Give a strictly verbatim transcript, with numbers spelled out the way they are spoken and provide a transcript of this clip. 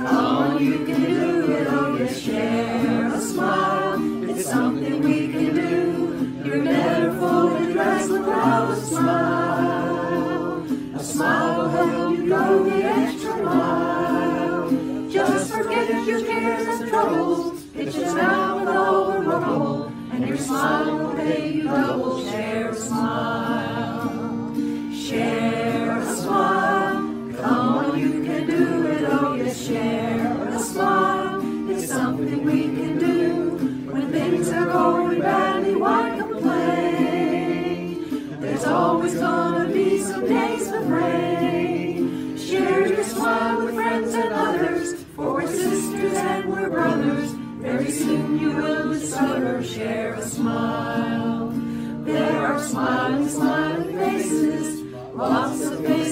Come on, you can do it, oh yes, share a smile. It's something we can do. You're better fully dressed without a smile. A smile will help you go the extra mile. Just forget your cares and troubles. Pitch it down with all the rubble, and your smile will pay you double. Share a smile. Share a smile. Come on, you can do it, oh yes, share a smile. It's something we can do. When things are going badly, why complain? There's always gonna be some days with rain. Share your smile with friends and others, for we're sisters and we're brothers. Very soon you will discover, share a smile. There are smiling, smiling faces, lots of faces.